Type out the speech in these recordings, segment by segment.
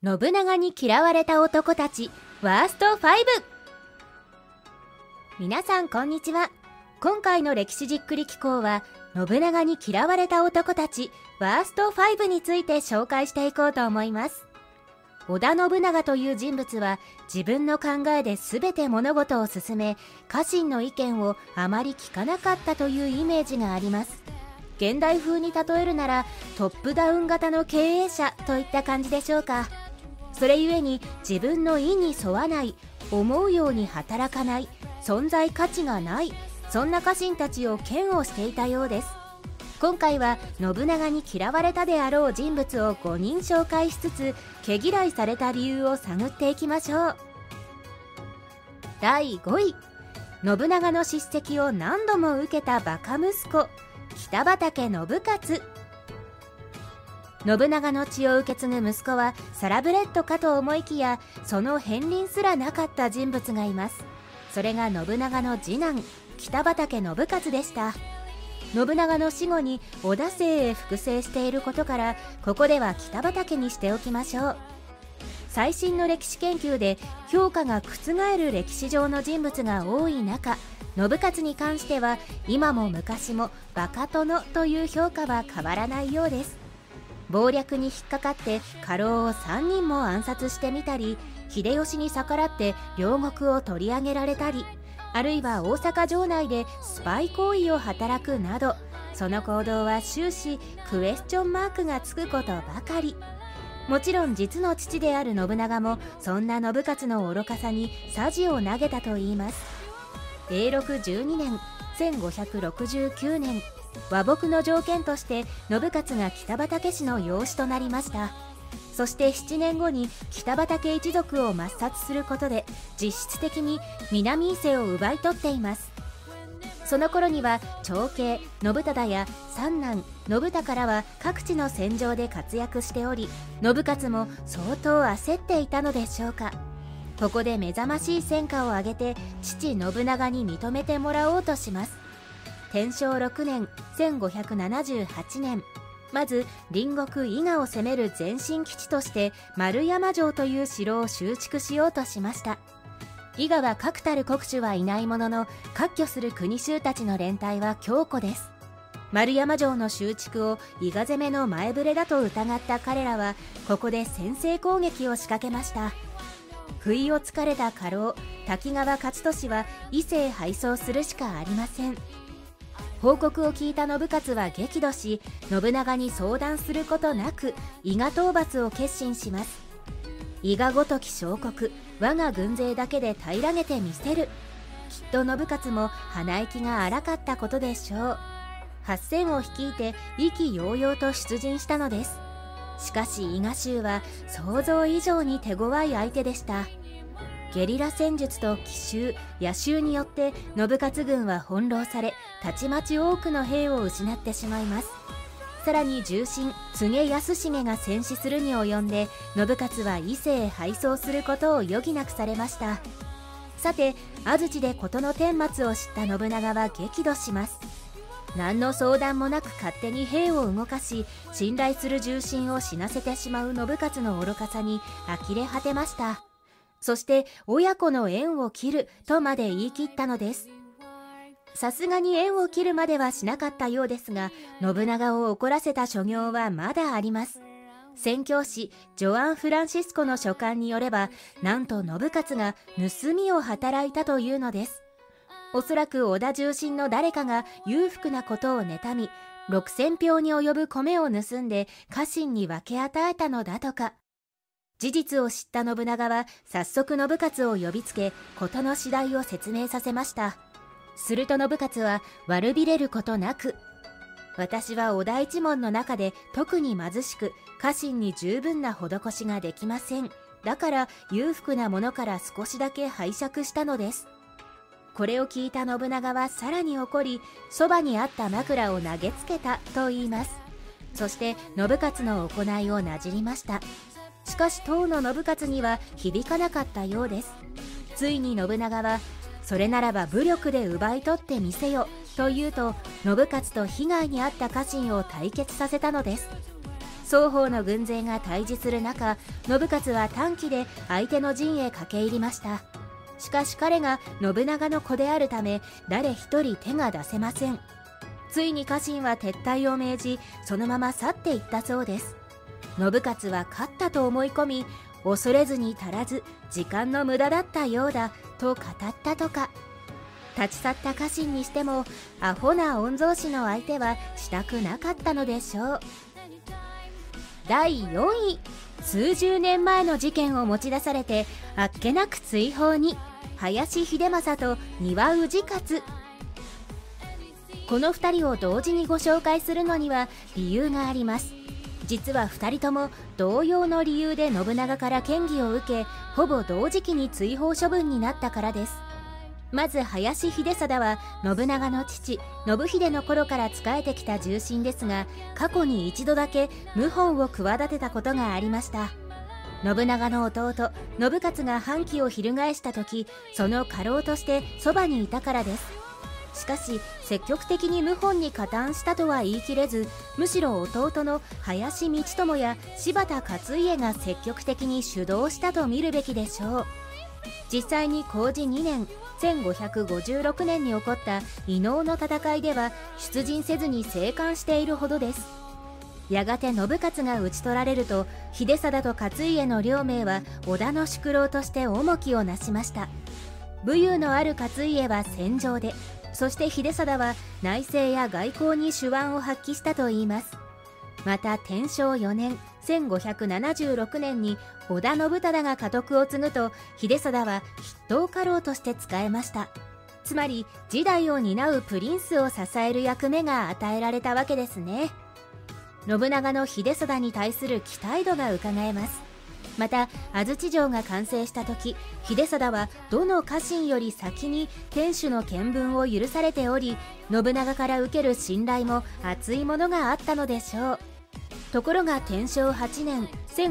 信長に嫌われた男たちワースト5。皆さんこんにちは。今回の歴史じっくり紀行は信長に嫌われた男たちワースト5について紹介していこうと思います。織田信長という人物は自分の考えで全て物事を進め、家臣の意見をあまり聞かなかったというイメージがあります。現代風に例えるならトップダウン型の経営者といった感じでしょうか。それゆえに自分の意に沿わない、思うように働かない、存在価値がない、そんな家臣たちを嫌悪していたようです。今回は信長に嫌われたであろう人物を5人紹介しつつ、毛嫌いされた理由を探っていきましょう。第5位、信長の叱責を何度も受けたバカ息子北畠信雄。信長の血を受け継ぐ息子はサラブレッドかと思いきや、その片鱗すらなかった人物がいます。それが信長の次男北畠信雄でした。信長の死後に織田姓へ複製していることから、ここでは北畠にしておきましょう。最新の歴史研究で評価が覆る歴史上の人物が多い中、信雄に関しては今も昔もバカ殿という評価は変わらないようです。謀略に引っかかって家老を3人も暗殺してみたり、秀吉に逆らって領国を取り上げられたり、あるいは大阪城内でスパイ行為を働くなど、その行動は終始クエスチョンマークがつくことばかり。もちろん実の父である信長もそんな信雄の愚かさにさじを投げたといいます。永禄12年1569年、和睦の条件として信雄が北畠氏の養子となりました。そして7年後に北畠一族を抹殺することで実質的に南伊勢を奪い取っています。その頃には長兄信忠や三男信孝らは各地の戦場で活躍しており、信雄も相当焦っていたのでしょうか。ここで目覚ましい戦果を挙げて父信長に認めてもらおうとします。天正6年1578年、まず隣国伊賀を攻める前進基地として丸山城という城を修築しようとしました。伊賀は確たる国主はいないものの、割拠する国衆たちの連帯は強固です。丸山城の修築を伊賀攻めの前触れだと疑った彼らは、ここで先制攻撃を仕掛けました。不意をつかれた家老滝川勝利は伊勢へ敗走するしかありません。報告を聞いた信雄は激怒し、信長に相談することなく伊賀討伐を決心します。伊賀ごとき小国、我が軍勢だけで平らげてみせる。きっと信雄も鼻息が荒かったことでしょう。8000を率いて意気揚々と出陣したのです。しかし伊賀衆は想像以上に手強い相手でした。ゲリラ戦術と奇襲野襲によって信雄軍は翻弄され、たちまち多くの兵を失ってしまいます。さらに重臣柘植安重が戦死するに及んで、信雄は伊勢へ敗走することを余儀なくされました。さて安土で事の顛末を知った信長は激怒します。何の相談もなく勝手に兵を動かし、信頼する重臣を死なせてしまう信雄の愚かさに呆れ果てました。そして親子の縁を切るとまで言い切ったのです。さすがに縁を切るまではしなかったようですが、信長を怒らせた所業はまだあります。宣教師ジョアン・フランシスコの書簡によれば、なんと信雄が盗みを働いたというのです。おそらく織田重臣の誰かが裕福なことを妬み、6000俵に及ぶ米を盗んで家臣に分け与えたのだとか。事実を知った信長は早速信雄を呼びつけ、事の次第を説明させました。すると信雄は悪びれることなく、私は織田一門の中で特に貧しく、家臣に十分な施しができません。だから裕福なものから少しだけ拝借したのです。これを聞いた信長はさらに怒り、そばにあった枕を投げつけたと言います。そして信雄の行いをなじりました。しかし当の信雄には響かなかったようです。ついに信長は、それならば武力で奪い取ってみせよと言うと、信雄と被害に遭った家臣を対決させたのです。 双方の軍勢が対峙する中、信雄は短期で相手の陣へ駆け入りました。しかし彼が信長の子であるため、誰一人手が出せません。ついに家臣は撤退を命じ、そのまま去っていったそうです。信雄は勝ったと思い込み、恐れずに足らず時間の無駄だったようだと語ったとか。立ち去った家臣にしても、アホな御曹司の相手はしたくなかったのでしょう。第4位、数十年前の事件を持ち出されてあっけなく追放に、林秀政と丹羽氏勝。この2人を同時にご紹介するのには理由があります。実は2人とも同様の理由で信長から嫌疑を受け、ほぼ同時期に追放処分になったからです。まず林秀貞は信長の父信秀の頃から仕えてきた重臣ですが、過去に一度だけ謀反を企てたことがありました。信長の弟信雄が反旗を翻した時、その家老としてそばにいたからです。しかし積極的に謀反に加担したとは言い切れず、むしろ弟の林道友や柴田勝家が積極的に主導したと見るべきでしょう。実際に弘治2年1556年に起こった伊能の戦いでは出陣せずに静観しているほどです。やがて信雄が討ち取られると、秀貞と勝家の両名は織田の宿老として重きをなしました。武勇のある勝家は戦場で、そして秀貞は内政や外交に手腕を発揮したといいます。また天正4年1576年に織田信忠が家督を継ぐと、秀貞は筆頭家老として仕えました。つまり次代を担うプリンスを支える役目が与えられたわけですね。信長の秀貞に対する期待度がうかがえます。また安土城が完成した時、秀貞はどの家臣より先に天守の検分を許されており、信長から受ける信頼も厚いものがあったのでしょう。ところが天正8年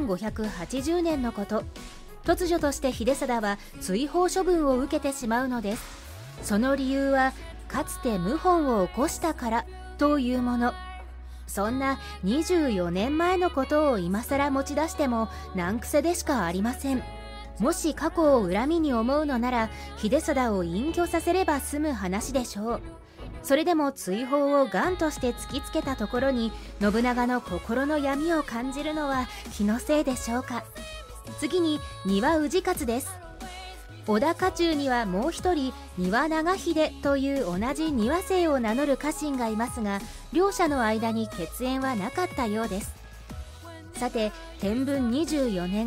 1580年のこと、突如として秀貞は追放処分を受けてしまうのです。その理由はかつて謀反を起こしたからというもの。そんな24年前のことを今更持ち出しても難癖でしかありません。もし過去を恨みに思うのなら、秀貞を隠居させれば済む話でしょう。それでも追放を頑として突きつけたところに、信長の心の闇を感じるのは気のせいでしょうか。次に丹羽氏勝です。織田家中にはもう一人丹羽長秀という同じ丹羽姓を名乗る家臣がいますが、両者の間に血縁はなかったようです。さて天文24年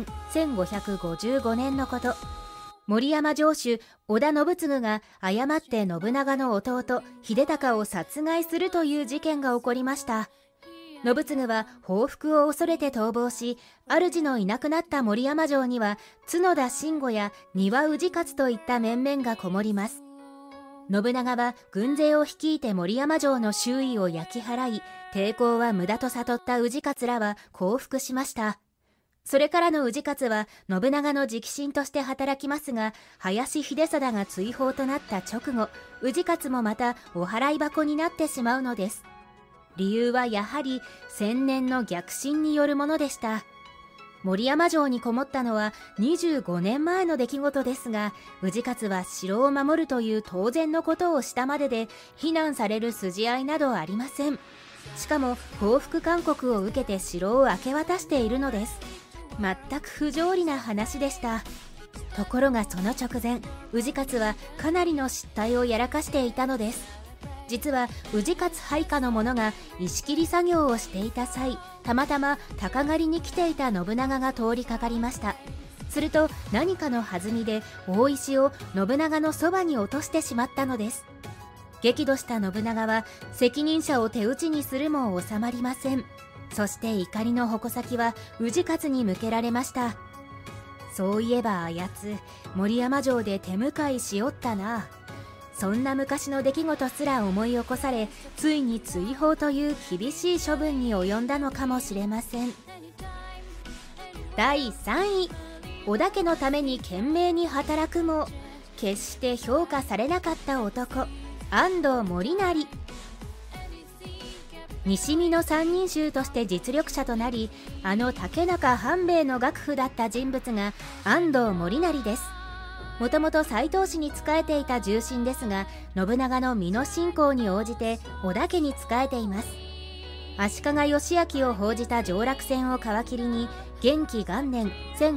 1555年のこと、森山城主織田信次が誤って信長の弟秀孝を殺害するという事件が起こりました。信次は報復を恐れて逃亡し、主のいなくなった森山城には角田信吾や丹羽氏勝といった面々がこもります。信長は軍勢を率いて森山城の周囲を焼き払い、抵抗は無駄と悟った氏勝らは降伏しました。それからの氏勝は信長の直臣として働きますが、林秀貞が追放となった直後、氏勝もまたお払い箱になってしまうのです。理由はやはり先年の逆進によるものでした。森山城にこもったのは25年前の出来事ですが、氏勝は城を守るという当然のことをしたまでで、非難される筋合いなどありません。しかも降伏勧告を受けて城を明け渡しているのです。全く不条理な話でした。ところがその直前、氏勝はかなりの失態をやらかしていたのです。実は氏勝配下の者が石切り作業をしていた際、たまたま鷹狩りに来ていた信長が通りかかりました。すると何かの弾みで大石を信長のそばに落としてしまったのです。激怒した信長は責任者を手討ちにするも収まりません。そして怒りの矛先は氏勝に向けられました。そういえばあやつ森山城で手向かいしおったな。そんな昔の出来事すら思い起こされ、ついに追放という厳しい処分に及んだのかもしれません。第3位、織田家のために懸命に働くも決して評価されなかった男、安藤森成。 西見の三人衆として実力者となり、竹中半兵衛の楽譜だった人物が安藤盛成です。もともと斎藤氏に仕えていた重臣ですが、信長の美濃侵攻に応じて織田家に仕えています。足利義昭を報じた上洛戦を皮切りに、元亀元年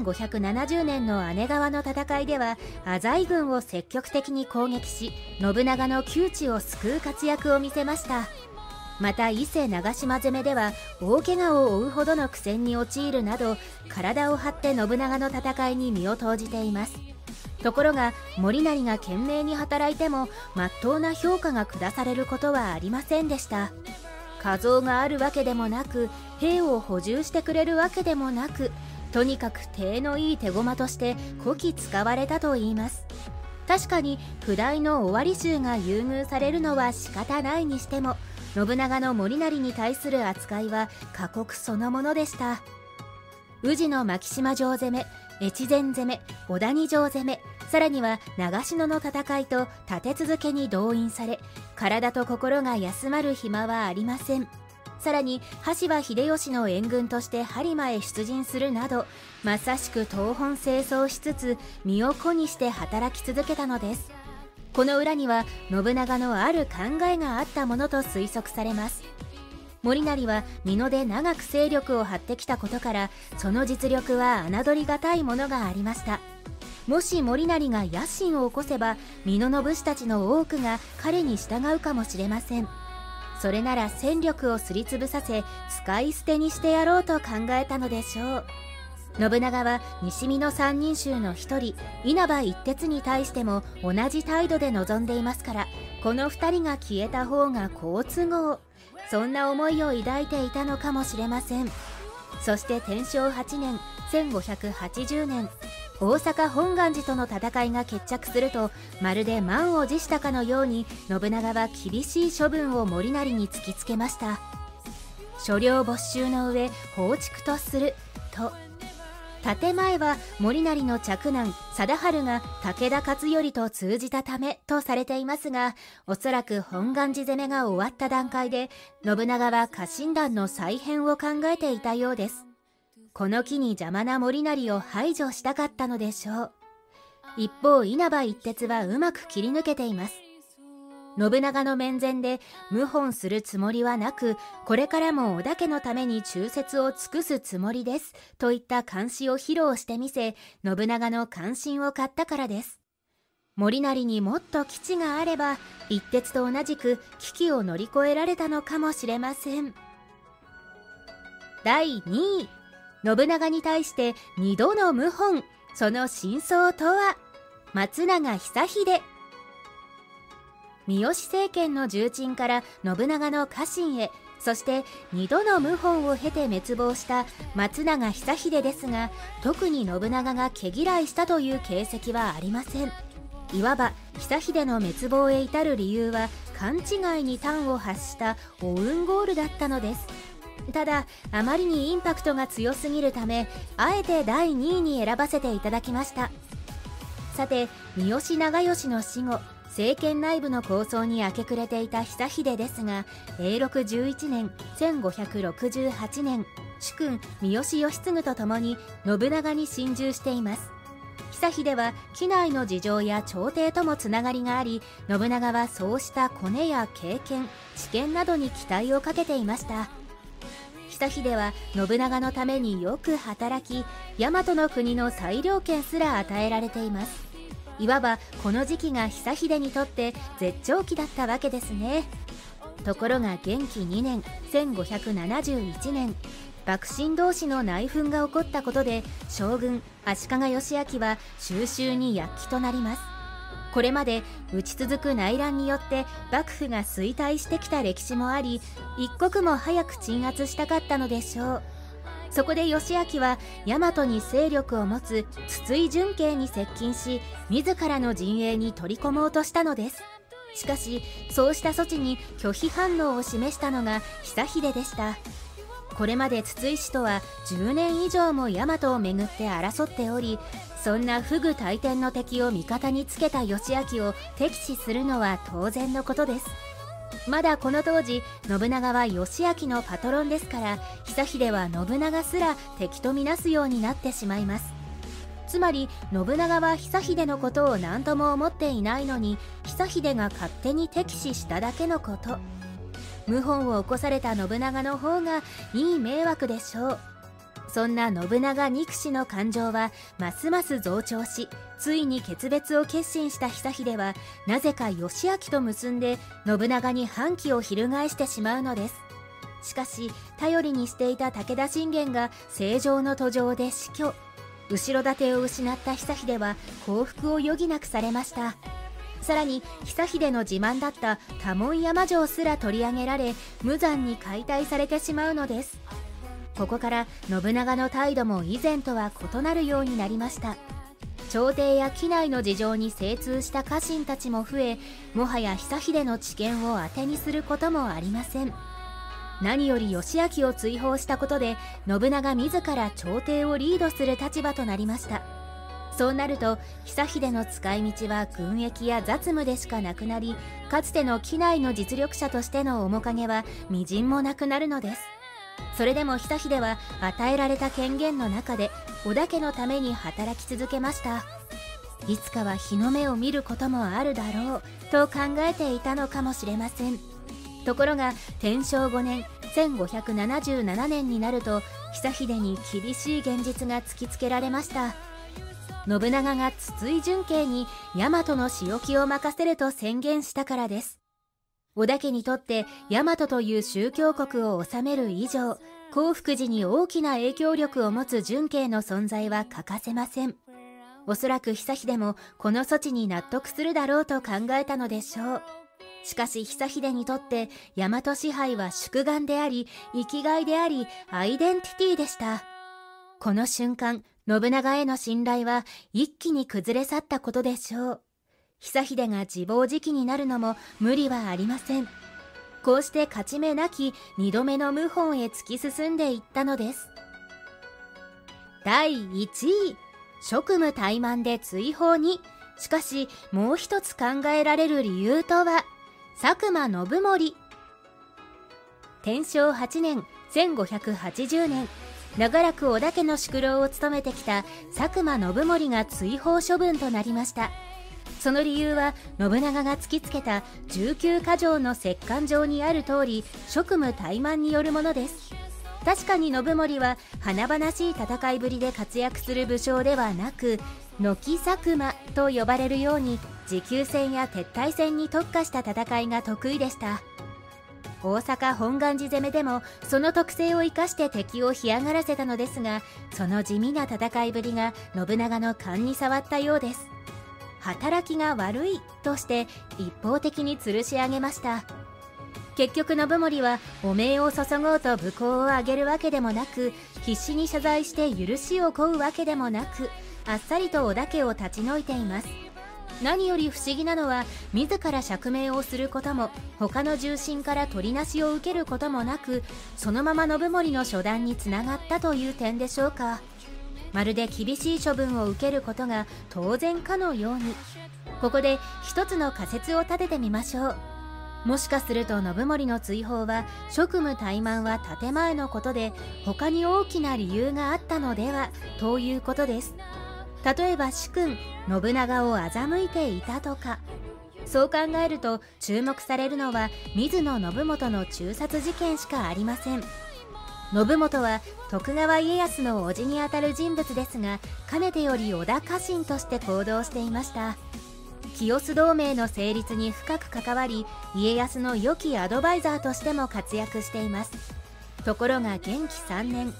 1570年の姉川の戦いでは浅井軍を積極的に攻撃し、信長の窮地を救う活躍を見せました。また伊勢長島攻めでは大怪我を負うほどの苦戦に陥るなど、体を張って信長の戦いに身を投じています。ところが盛成が懸命に働いても真っ当な評価が下されることはありませんでした。加増があるわけでもなく、兵を補充してくれるわけでもなく、とにかく体のいい手駒としてこき使われたといいます。確かに譜代の尾張衆が優遇されるのは仕方ないにしても、信長の盛成に対する扱いは過酷そのものでした。宇治の牧島城攻め、越前攻め、小谷城攻め、さらには長篠の戦いと立て続けに動員され、体と心が休まる暇はありません。さらに羽柴秀吉の援軍として播磨へ出陣するなど、まさしく東奔西走しつつ身を粉にして働き続けたのです。この裏には信長のある考えがあったものと推測されます。盛成は美濃で長く勢力を張ってきたことから、その実力は侮りがたいものがありました。もし盛成が野心を起こせば、美濃の武士たちの多くが彼に従うかもしれません。それなら戦力をすりつぶさせ、使い捨てにしてやろうと考えたのでしょう。信長は西見の三人衆の一人、稲葉一徹に対しても同じ態度で臨んでいますから、この二人が消えた方が好都合、そんな思いを抱いていたのかもしれません。そして天正8年1580年、大阪本願寺との戦いが決着すると、まるで満を持したかのように信長は厳しい処分を盛成に突きつけました。所領没収の上放逐とすると。建前は盛成の嫡男貞治が武田勝頼と通じたためとされていますが、おそらく本願寺攻めが終わった段階で信長は家臣団の再編を考えていたようです。この機に邪魔な盛成を排除したかったのでしょう。一方稲葉一徹はうまく切り抜けています。信長の面前で謀反するつもりはなく、これからも織田家のために忠節を尽くすつもりですといった監視を披露してみせ、信長の関心を買ったからです。盛成にもっと基地があれば、一徹と同じく危機を乗り越えられたのかもしれません。第2位、信長に対して2度の謀反、その真相とは。松永久秀。三好政権の重鎮から信長の家臣へ、そして2度の謀反を経て滅亡した松永久秀ですが、特に信長が毛嫌いしたという形跡はありません。いわば久秀の滅亡へ至る理由は、勘違いに端を発したオウンゴールだったのです。ただあまりにインパクトが強すぎるため、あえて第2位に選ばせていただきました。さて、三好長慶の死後、政権内部の構想に明け暮れていた久秀ですが、永禄11年1568年、主君三好義継と共に信長に進駐しています。久秀は畿内の事情や朝廷ともつながりがあり、信長はそうしたコネや経験、知見などに期待をかけていました。久秀は信長のためによく働き、大和の国の裁量権すら与えられています。いわばこの時期が久秀にとって絶頂期だったわけですね。ところが元亀2年1571年、幕臣同士の内紛が起こったことで、将軍足利義昭は収拾に躍起となります。これまで打ち続く内乱によって幕府が衰退してきた歴史もあり、一刻も早く鎮圧したかったのでしょう。そこで義昭は大和に勢力を持つ筒井順慶に接近し、自らの陣営に取り込もうとしたのです。しかしそうした措置に拒否反応を示したのが久秀でした。これまで筒井氏とは10年以上も大和をめぐって争っており、そんな不倶戴天の敵を味方につけた義昭を敵視するのは当然のことです。 まだこの当時信長は義昭のパトロンですから、久秀は信長すら敵とみなすようになってしまいます。つまり信長は久秀のことを何とも思っていないのに、久秀が勝手に敵視しただけのこと。謀反を起こされた信長の方がいい迷惑でしょう。そんな信長憎しの感情はますます増長し、ついに決別を決心した久秀はなぜか義昭と結んで信長に反旗を翻してしまうのです。しかし頼りにしていた武田信玄が正常の途上で死去。後ろ盾を失った久秀は降伏を余儀なくされました。さらに久秀の自慢だった多聞山城すら取り上げられ、無残に解体されてしまうのです。ここから信長の態度も以前とは異なるようになりました。朝廷や畿内の事情に精通した家臣たちも増え、もはや久秀の知見を当てにすることもありません。何より義昭を追放したことで信長自ら朝廷をリードする立場となりました。そうなると久秀の使い道は軍役や雑務でしかなくなり、かつての畿内の実力者としての面影はみじんもなくなるのです。それでも久秀は与えられた権限の中で織田家のために働き続けました。いつかは日の目を見ることもあるだろうと考えていたのかもしれません。ところが天正5年1577年になると、久秀に厳しい現実が突きつけられました。信長が筒井順慶に大和の仕置きを任せると宣言したからです。織田家にとって大和という宗教国を治める以上、興福寺に大きな影響力を持つ順慶の存在は欠かせません。おそらく久秀もこの措置に納得するだろうと考えたのでしょう。しかし久秀にとって大和支配は宿願であり、生きがいであり、アイデンティティでした。この瞬間、信長への信頼は一気に崩れ去ったことでしょう。久秀が自暴自棄になるのも無理はありません。こうして勝ち目なき2度目の謀反へ突き進んでいったのです。第1位、職務怠慢で追放に。しかしもう一つ考えられる理由とは、佐久間信盛。天正8年1580年、長らく織田家の宿老を務めてきた佐久間信盛が追放処分となりました。その理由は信長が突きつけた19か条の折檻状にある通り、職務怠慢によるものです。確かに信盛は華々しい戦いぶりで活躍する武将ではなく、軒佐久間と呼ばれるように持久戦や撤退戦に特化した戦いが得意でした。大阪本願寺攻めでもその特性を生かして敵を干上がらせたのですが、その地味な戦いぶりが信長の勘に触ったようです。働きが悪いとして一方的に吊るし上げました。結局信盛は汚名を注ごうと武功を挙げるわけでもなく、必死に謝罪して許しを請うわけでもなく、あっさりと織田家を立ち退いています。何より不思議なのは、自ら釈明をすることも他の重臣から取りなしを受けることもなく、そのまま信盛の処断につながったという点でしょうか。まるで厳しい処分を受けることが当然かのように。ここで一つの仮説を立ててみましょう。もしかすると信盛の追放は職務怠慢は建前のことで、他に大きな理由があったのではということです。例えば主君信長を欺いていたとか。そう考えると注目されるのは水野信元の誅殺事件しかありません。信元は徳川家康の叔父にあたる人物ですが、かねてより織田家臣として行動していました。清須同盟の成立に深く関わり、家康の良きアドバイザーとしても活躍しています。ところが元亀3年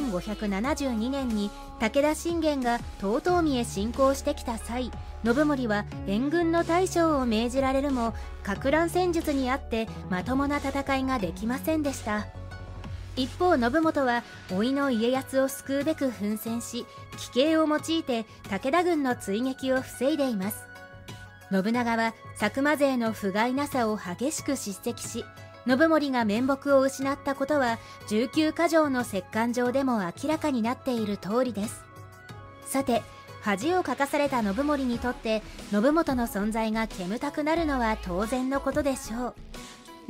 1572年に武田信玄が遠江へ侵攻してきた際、信盛は援軍の大将を命じられるも、撹乱戦術にあってまともな戦いができませんでした。一方信元は甥の家康を救うべく奮戦し、奇計を用いて武田軍の追撃を防いでいます。信長は佐久間勢の不甲斐なさを激しく叱責し、信盛が面目を失ったことは19か条の折檻状でも明らかになっている通りです。さて、恥をかかされた信盛にとって信元の存在が煙たくなるのは当然のことでしょう。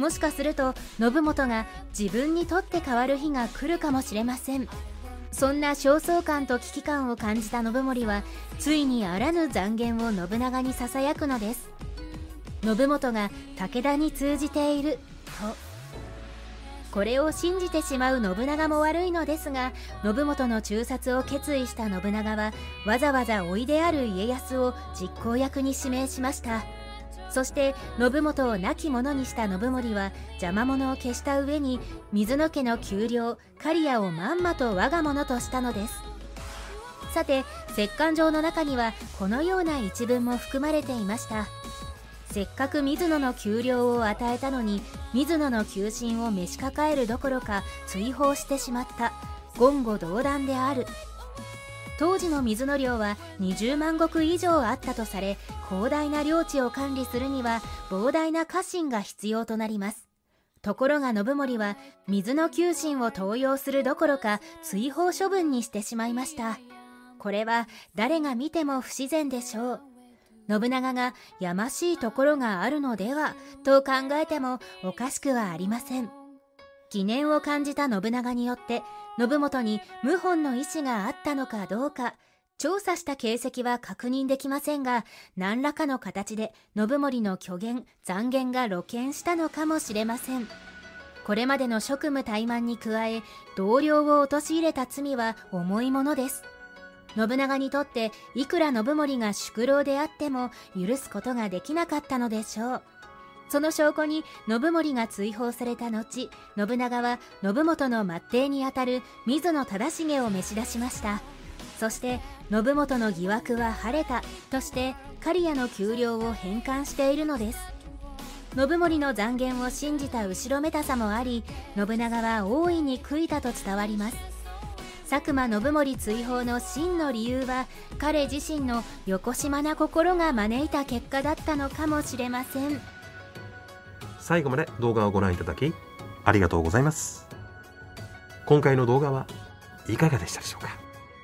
もしかすると信元が自分にとって変わる日が来るかもしれません。そんな焦燥感と危機感を感じた信盛は、ついにあらぬ讒言を信長にささやくのです。信元が武田に通じていると。これを信じてしまう信長も悪いのですが、信元の中殺を決意した信長は、わざわざ甥いである家康を実行役に指名しました。そして信元を亡き者にした信盛は、邪魔者を消した上に水野家の丘陵刈谷をまんまと我が物としたのです。さて、折檻状の中にはこのような一文も含まれていました。せっかく水野の丘陵を与えたのに、水野の求心を召し抱えるどころか追放してしまった。言語道断である。当時の水の量は20万石以上あったとされ、広大な領地を管理するには膨大な家臣が必要となります。ところが信盛は水の求心を登用するどころか追放処分にしてしまいました。これは誰が見ても不自然でしょう。信長がやましいところがあるのではと考えてもおかしくはありません。疑念を感じた信長によって信元に謀反の意思があったのかどうか調査した形跡は確認できませんが、何らかの形で信盛の虚言讒言が露見したのかもしれません。これまでの職務怠慢に加え、同僚を陥れた罪は重いものです。信長にとっていくら信盛が宿老であっても許すことができなかったのでしょう。その証拠に信盛が追放された後、信長は信元の末弟にあたる水野忠重を召し出しました。そして信元の疑惑は晴れたとして刈谷の丘陵を返還しているのです。信盛の讒言を信じた後ろめたさもあり、信長は大いに悔いたと伝わります。佐久間信盛追放の真の理由は、彼自身のよこしまな心が招いた結果だったのかもしれません。 最後まで動画をご覧いただきありがとうございます。今回の動画はいかがでしたでしょうか。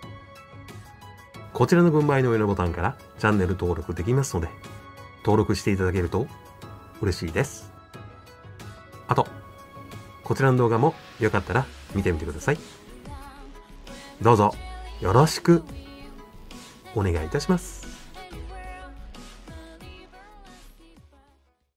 こちらの文枚の上のボタンからチャンネル登録できますので、登録していただけると嬉しいです。あと、こちらの動画もよかったら見てみてください。どうぞよろしくお願いいたします。